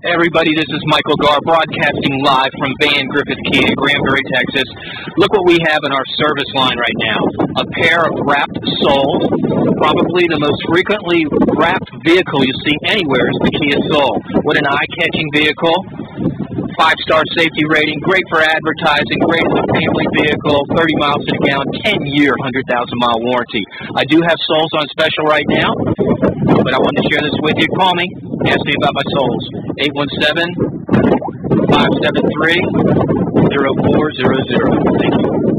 Hey everybody, this is Michael Garr broadcasting live from Van Griffith Kia, Granbury, Texas. Look what we have in our service line right now. A pair of wrapped Souls. Probably the most frequently wrapped vehicle you see anywhere is the Kia Soul. What an eye-catching vehicle. 5-star safety rating, great for advertising, great as a family vehicle, 30 miles to the gallon, 10-year, 100,000-mile warranty. I do have Souls on special right now, but I wanted to share this with you. Call me, ask me about my Souls. 817-573-0400. Thank you.